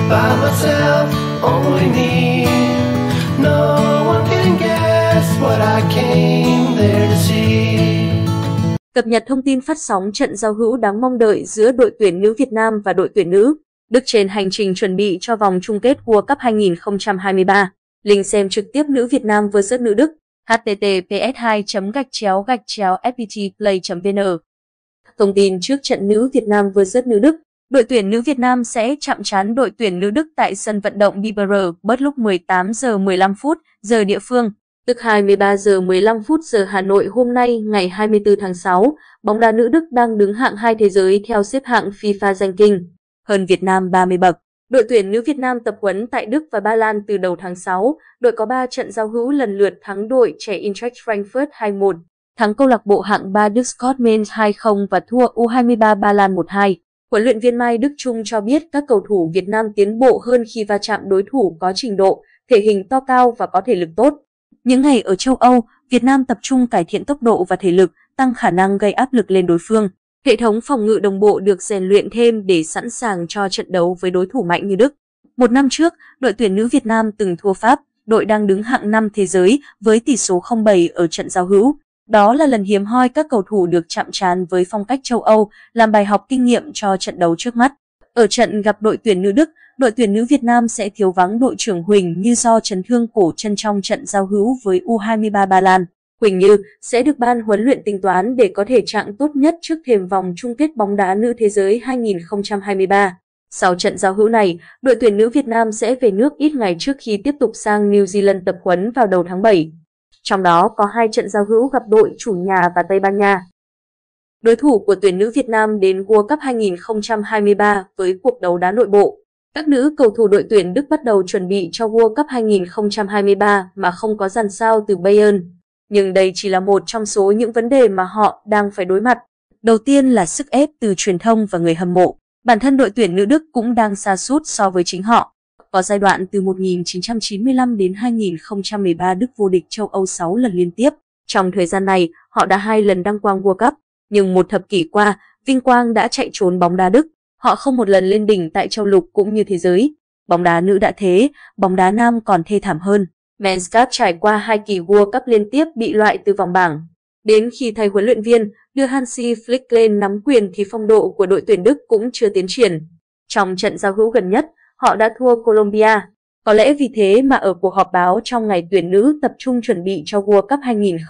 by myself, only me. No one can guess what I came there to see. Cập nhật thông tin phát sóng trận giao hữu đáng mong đợi giữa đội tuyển nữ Việt Nam và đội tuyển nữ Đức trên hành trình chuẩn bị cho vòng chung kết World Cup 2023. Link xem trực tiếp nữ Việt Nam vs nữ Đức. https://fptplay.vn. Thông tin trước trận nữ Việt Nam vs nữ Đức. Đội tuyển nữ Việt Nam sẽ chạm trán đội tuyển nữ Đức tại sân vận động Biberach lúc 18 giờ 15 phút giờ địa phương, tức 23 giờ 15 phút giờ Hà Nội hôm nay ngày 24 tháng 6. Bóng đá nữ Đức đang đứng hạng 2 thế giới theo xếp hạng FIFA ranking, hơn Việt Nam 30 bậc. Đội tuyển nữ Việt Nam tập huấn tại Đức và Ba Lan từ đầu tháng 6. Đội có 3 trận giao hữu lần lượt thắng đội trẻ Eintracht Frankfurt 2-1, thắng câu lạc bộ hạng 3 Đức Scott Mainz 2-0 và thua U23 Ba Lan 1-2. Huấn luyện viên Mai Đức Chung cho biết các cầu thủ Việt Nam tiến bộ hơn khi va chạm đối thủ có trình độ, thể hình to cao và có thể lực tốt. Những ngày ở châu Âu, Việt Nam tập trung cải thiện tốc độ và thể lực, tăng khả năng gây áp lực lên đối phương. Hệ thống phòng ngự đồng bộ được rèn luyện thêm để sẵn sàng cho trận đấu với đối thủ mạnh như Đức. Một năm trước, đội tuyển nữ Việt Nam từng thua Pháp, đội đang đứng hạng 5 thế giới với tỷ số 0-7 ở trận giao hữu. Đó là lần hiếm hoi các cầu thủ được chạm trán với phong cách châu Âu, làm bài học kinh nghiệm cho trận đấu trước mắt. Ở trận gặp đội tuyển nữ Đức, đội tuyển nữ Việt Nam sẽ thiếu vắng đội trưởng Huỳnh Như do chấn thương cổ chân trong trận giao hữu với U23 Ba Lan. Huỳnh Như sẽ được ban huấn luyện tính toán để có thể trạng tốt nhất trước thềm vòng chung kết bóng đá nữ thế giới 2023. Sau trận giao hữu này, đội tuyển nữ Việt Nam sẽ về nước ít ngày trước khi tiếp tục sang New Zealand tập huấn vào đầu tháng 7. Trong đó có 2 trận giao hữu gặp đội chủ nhà và Tây Ban Nha. Đối thủ của tuyển nữ Việt Nam đến World Cup 2023 với cuộc đấu đá nội bộ. Các nữ cầu thủ đội tuyển Đức bắt đầu chuẩn bị cho World Cup 2023 mà không có dàn sao từ Bayern. Nhưng đây chỉ là một trong số những vấn đề mà họ đang phải đối mặt. Đầu tiên là sức ép từ truyền thông và người hâm mộ. Bản thân đội tuyển nữ Đức cũng đang sa sút so với chính họ. Có giai đoạn từ 1995 đến 2013 Đức vô địch châu Âu 6 lần liên tiếp. Trong thời gian này, họ đã 2 lần đăng quang World Cup. Nhưng một thập kỷ qua, vinh quang đã chạy trốn bóng đá Đức. Họ không một lần lên đỉnh tại châu lục cũng như thế giới. Bóng đá nữ đã thế, bóng đá nam còn thê thảm hơn. Men's Cup trải qua 2 kỳ World Cup liên tiếp bị loại từ vòng bảng. Đến khi thầy huấn luyện viên đưa Hansi Flick lên nắm quyền thì phong độ của đội tuyển Đức cũng chưa tiến triển. Trong trận giao hữu gần nhất, họ đã thua Colombia. Có lẽ vì thế mà ở cuộc họp báo trong ngày tuyển nữ tập trung chuẩn bị cho World Cup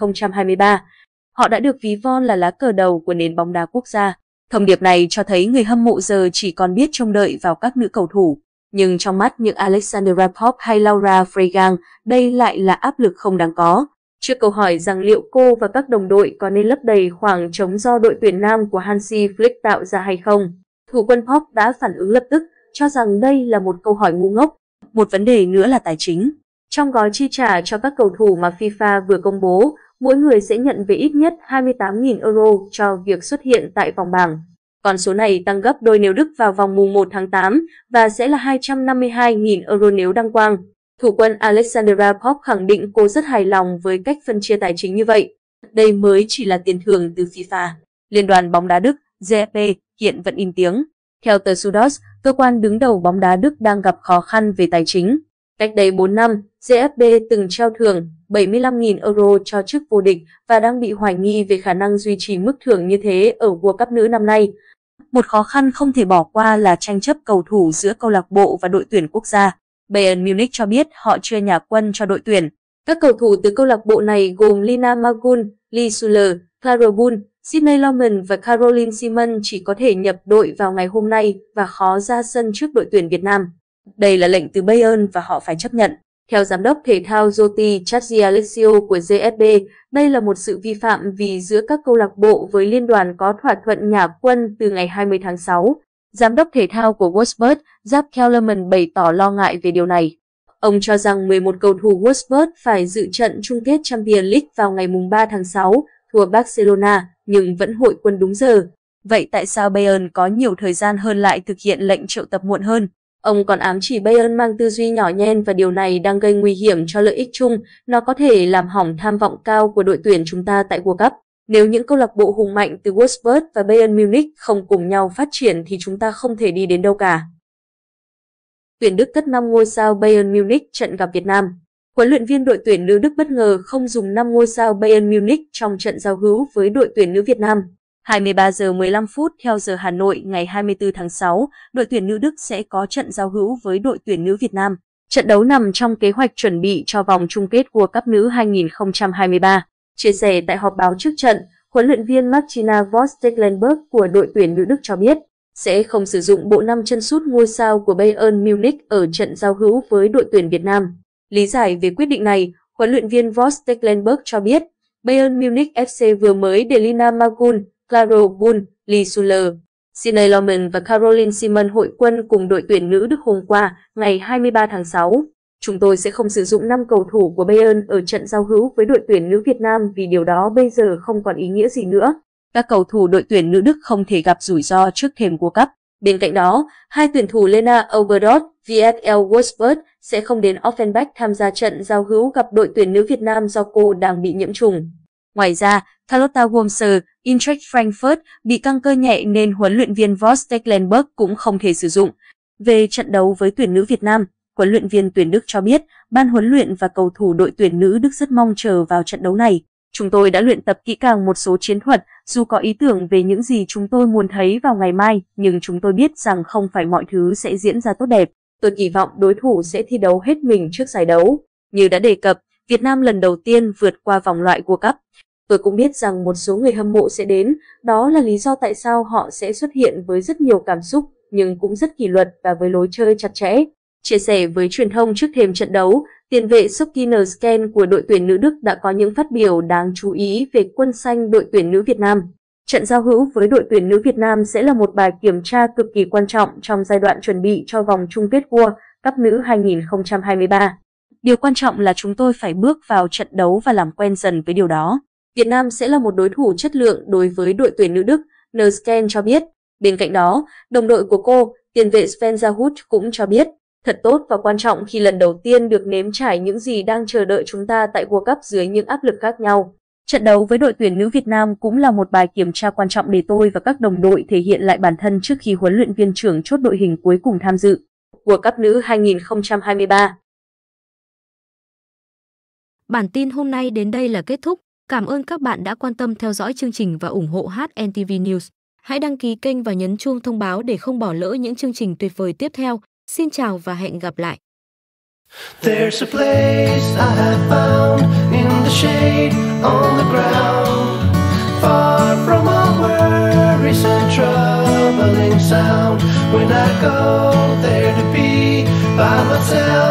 2023, họ đã được ví von là lá cờ đầu của nền bóng đá quốc gia. Thông điệp này cho thấy người hâm mộ giờ chỉ còn biết trông đợi vào các nữ cầu thủ. Nhưng trong mắt những Alexandra Popp hay Laura Freigang, đây lại là áp lực không đáng có. Trước câu hỏi rằng liệu cô và các đồng đội có nên lấp đầy khoảng trống do đội tuyển nam của Hansi Flick tạo ra hay không, thủ quân Popp đã phản ứng lập tức, cho rằng đây là một câu hỏi ngu ngốc. Một vấn đề nữa là tài chính. Trong gói chi trả cho các cầu thủ mà FIFA vừa công bố, mỗi người sẽ nhận về ít nhất 28.000 euro cho việc xuất hiện tại vòng bảng. Con số này tăng gấp đôi nếu Đức vào vòng mùng 1 tháng 8 và sẽ là 252.000 euro nếu đăng quang. Thủ quân Alexandra Popp khẳng định cô rất hài lòng với cách phân chia tài chính như vậy. Đây mới chỉ là tiền thưởng từ FIFA. Liên đoàn bóng đá Đức, DFB, hiện vẫn im tiếng. Theo tờ Süddeutsche, cơ quan đứng đầu bóng đá Đức đang gặp khó khăn về tài chính. Cách đây 4 năm, DFB từng trao thưởng 75.000 euro cho chức vô địch và đang bị hoài nghi về khả năng duy trì mức thưởng như thế ở World Cup nữ năm nay. Một khó khăn không thể bỏ qua là tranh chấp cầu thủ giữa câu lạc bộ và đội tuyển quốc gia. Bayern Munich cho biết họ chưa nhả quân cho đội tuyển. Các cầu thủ từ câu lạc bộ này gồm Lina Magun, Lee Suller, Clara Bull, Sydney Lohmann và Caroline Simon chỉ có thể nhập đội vào ngày hôm nay và khó ra sân trước đội tuyển Việt Nam. Đây là lệnh từ Bayern và họ phải chấp nhận. Theo giám đốc thể thao Joti Chadzialessio của JFB, đây là một sự vi phạm vì giữa các câu lạc bộ với liên đoàn có thỏa thuận nhả quân từ ngày 20 tháng 6. Giám đốc thể thao của Wolfsburg, Jaap Kellerman bày tỏ lo ngại về điều này. Ông cho rằng 11 cầu thủ Wolfsburg phải dự trận chung kết Champions League vào ngày 3 tháng 6, thua Barcelona, nhưng vẫn hội quân đúng giờ. Vậy tại sao Bayern có nhiều thời gian hơn lại thực hiện lệnh triệu tập muộn hơn? Ông còn ám chỉ Bayern mang tư duy nhỏ nhen và điều này đang gây nguy hiểm cho lợi ích chung. Nó có thể làm hỏng tham vọng cao của đội tuyển chúng ta tại World Cup. Nếu những câu lạc bộ hùng mạnh từ Wolfsburg và Bayern Munich không cùng nhau phát triển thì chúng ta không thể đi đến đâu cả. Tuyển Đức cất 5 ngôi sao Bayern Munich trận gặp Việt Nam. Huấn luyện viên đội tuyển nữ Đức bất ngờ không dùng 5 ngôi sao Bayern Munich trong trận giao hữu với đội tuyển nữ Việt Nam. 23 giờ 15 phút theo giờ Hà Nội ngày 24 tháng 6, đội tuyển nữ Đức sẽ có trận giao hữu với đội tuyển nữ Việt Nam. Trận đấu nằm trong kế hoạch chuẩn bị cho vòng chung kết World Cup nữ 2023. Chia sẻ tại họp báo trước trận, huấn luyện viên Martina Voss-Tecklenburg của đội tuyển nữ Đức cho biết sẽ không sử dụng bộ 5 chân sút ngôi sao của Bayern Munich ở trận giao hữu với đội tuyển Việt Nam. Lý giải về quyết định này, huấn luyện viên Voss-Tecklenburg cho biết Bayern Munich FC vừa mới để Lina Magun, Clara Bull, Lee Suller, Sinead Lohmann và Caroline Simon hội quân cùng đội tuyển nữ Đức hôm qua, ngày 23 tháng 6. Chúng tôi sẽ không sử dụng 5 cầu thủ của Bayern ở trận giao hữu với đội tuyển nữ Việt Nam vì điều đó bây giờ không còn ý nghĩa gì nữa. Các cầu thủ đội tuyển nữ Đức không thể gặp rủi ro trước thềm World Cup. Bên cạnh đó, hai tuyển thủ Lena Oberdorf, VfL Wolfsburg sẽ không đến Offenbach tham gia trận giao hữu gặp đội tuyển nữ Việt Nam do cô đang bị nhiễm trùng. Ngoài ra, Carlotta Wormser, Eintracht Frankfurt bị căng cơ nhẹ nên huấn luyện viên Voss-Tecklenburg cũng không thể sử dụng. Về trận đấu với tuyển nữ Việt Nam, huấn luyện viên tuyển Đức cho biết ban huấn luyện và cầu thủ đội tuyển nữ Đức rất mong chờ vào trận đấu này. Chúng tôi đã luyện tập kỹ càng một số chiến thuật, dù có ý tưởng về những gì chúng tôi muốn thấy vào ngày mai, nhưng chúng tôi biết rằng không phải mọi thứ sẽ diễn ra tốt đẹp. Tôi kỳ vọng đối thủ sẽ thi đấu hết mình trước giải đấu. Như đã đề cập, Việt Nam lần đầu tiên vượt qua vòng loại World Cup. Tôi cũng biết rằng một số người hâm mộ sẽ đến, đó là lý do tại sao họ sẽ xuất hiện với rất nhiều cảm xúc, nhưng cũng rất kỷ luật và với lối chơi chặt chẽ. Chia sẻ với truyền thông trước thềm trận đấu, tiền vệ Sokiner Sken của đội tuyển nữ Đức đã có những phát biểu đáng chú ý về quân xanh đội tuyển nữ Việt Nam. Trận giao hữu với đội tuyển nữ Việt Nam sẽ là một bài kiểm tra cực kỳ quan trọng trong giai đoạn chuẩn bị cho vòng chung kết World Cup nữ 2023. Điều quan trọng là chúng tôi phải bước vào trận đấu và làm quen dần với điều đó. Việt Nam sẽ là một đối thủ chất lượng đối với đội tuyển nữ Đức, Nersken cho biết. Bên cạnh đó, đồng đội của cô, tiền vệ Sven Zahut cũng cho biết, thật tốt và quan trọng khi lần đầu tiên được nếm trải những gì đang chờ đợi chúng ta tại World Cup dưới những áp lực khác nhau. Trận đấu với đội tuyển nữ Việt Nam cũng là một bài kiểm tra quan trọng để tôi và các đồng đội thể hiện lại bản thân trước khi huấn luyện viên trưởng chốt đội hình cuối cùng tham dự World Cup nữ 2023. Bản tin hôm nay đến đây là kết thúc. Cảm ơn các bạn đã quan tâm theo dõi chương trình và ủng hộ HNTV News. Hãy đăng ký kênh và nhấn chuông thông báo để không bỏ lỡ những chương trình tuyệt vời tiếp theo. Xin chào và hẹn gặp lại. There's a place I have found in the shade on the ground, far from all worries and troubling sound. When I go there to be by myself.